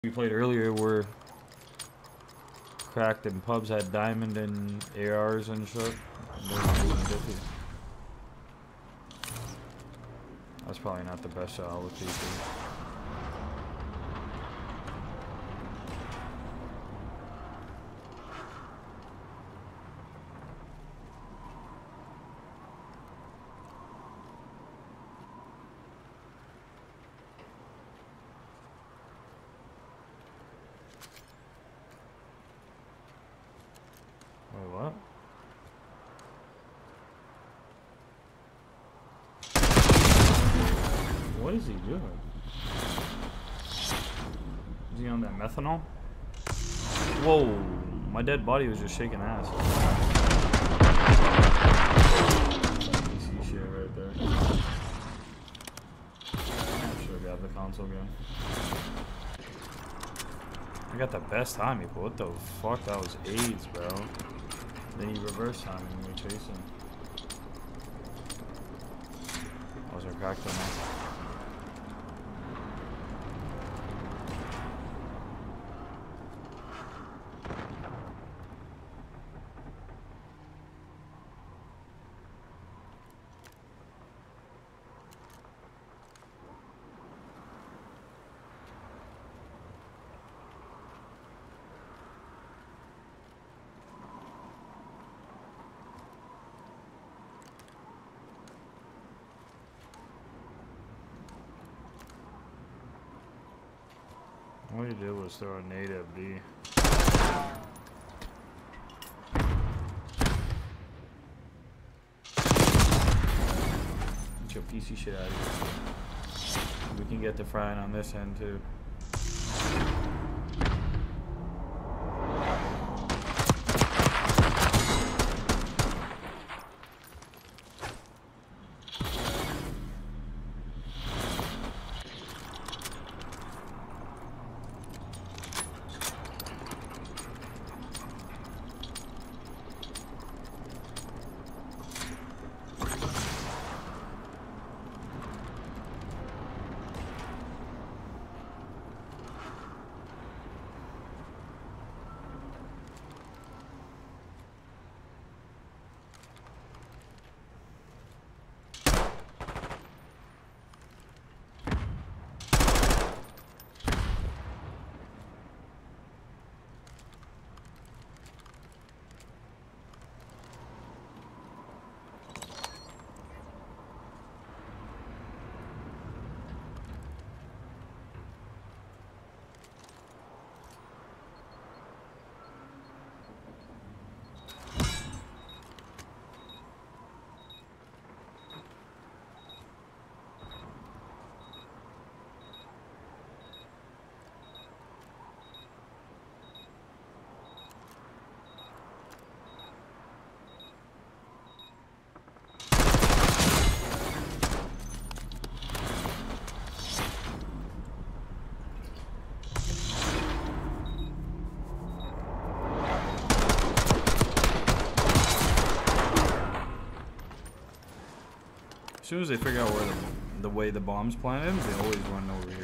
we played earlier were cracked and pubs had diamond and ARs and shit. That's probably not the best shot with TTV. Wait, what? What is he doing? Is he on that methanol? Whoa, my dead body was just shaking ass. PC shit right there. I should grab the console game. I got the best timing, but what the fuck? That was AIDS, bro. Then you reverse timing when you're chasing. I wasn't cracked enough. All you did was throw a nade at B. Get your PC shit out of here. We can get the frying on this end too. As soon as they figure out where the way the bomb's planted, they always run over here.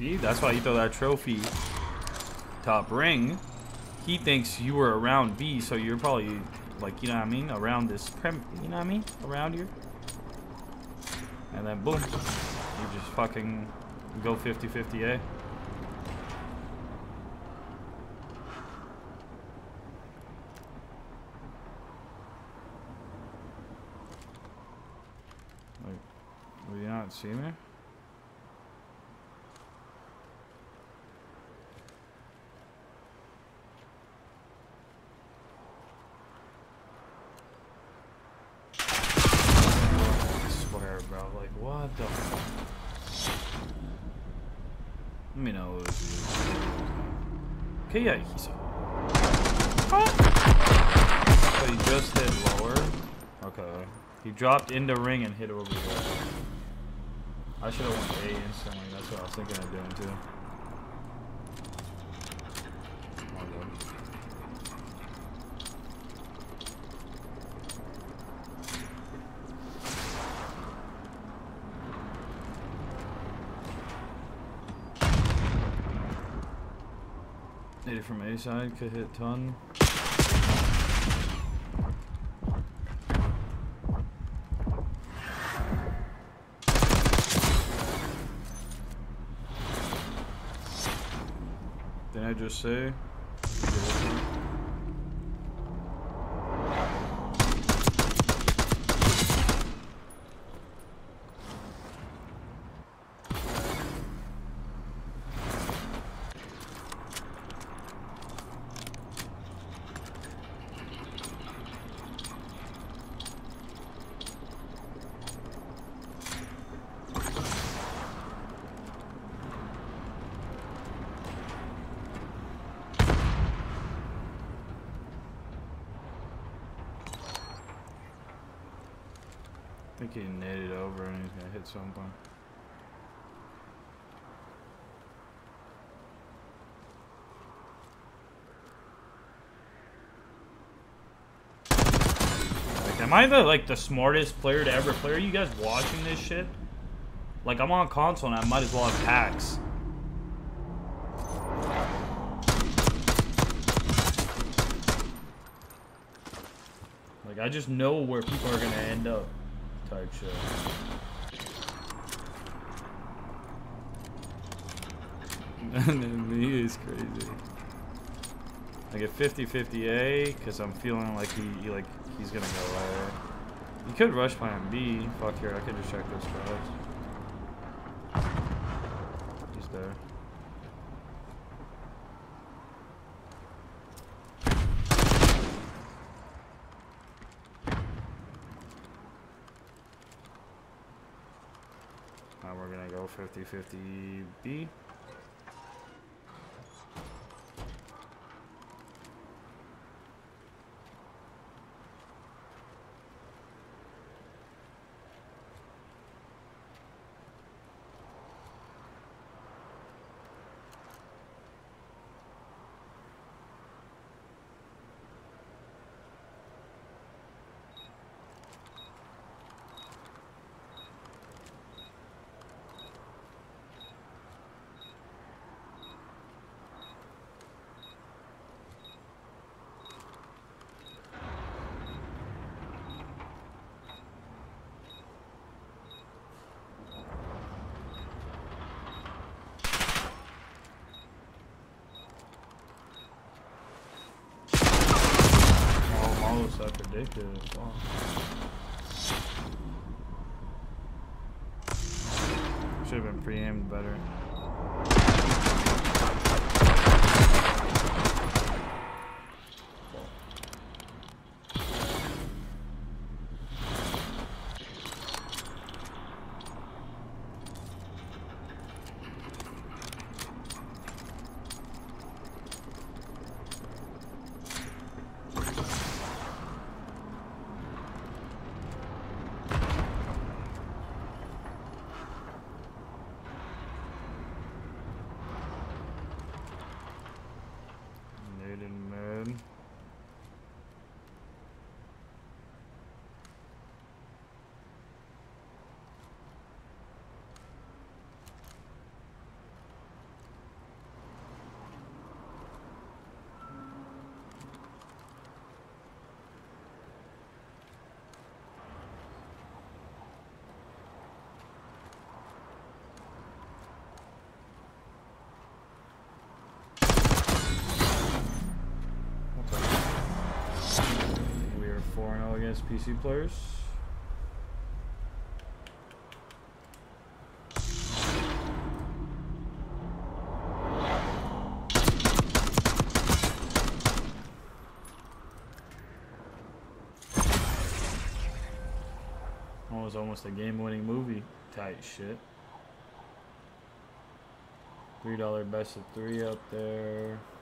See, that's why you throw that trophy top ring. He thinks you were around B, so you're probably like, you know what I mean, around this you know what I mean, around here. And then boom, you just fucking go 50-50 A. Like, will you not see me? Bro, like what the fuck? Let me know. Okay, yeah, he's. So he just hit lower. Okay, he dropped into ring and hit over here. I should have went A instantly. That's what I was thinking of doing too. Hit it from A side, could hit ton. Didn't I just say? I think he naded over and he's gonna hit something. Like, am I the smartest player to ever play? Are you guys watching this shit? Like, I'm on console and I might as well have packs. Like, I just know where people are gonna end up. Type shit. He is crazy. I get 50-50 A because I'm feeling like he's gonna go A. You could rush plan B. Fuck here, I could just check those spots. He's there. Now we're gonna go 50-50 B. That's ridiculous. Oh. Should have been pre-aimed better. 4-0 against PC players. That was almost a game-winning movie type shit. $3 best of 3 up there.